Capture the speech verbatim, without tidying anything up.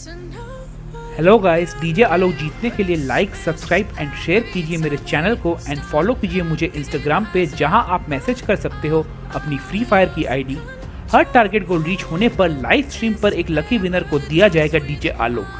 Hello guys, DJ आलोक जीतने के लिए लाइक, सब्सक्राइब एंड शेयर कीजिए मेरे चैनल को एंड फॉलो कीजिए मुझे इंस्टाग्राम पे, जहां आप मैसेज कर सकते हो अपनी फ्री फायर की आईडी। हर टारगेट गोल रीच होने पर लाइव स्ट्रीम पर एक लकी विनर को दिया जाएगा डीजे आलोक।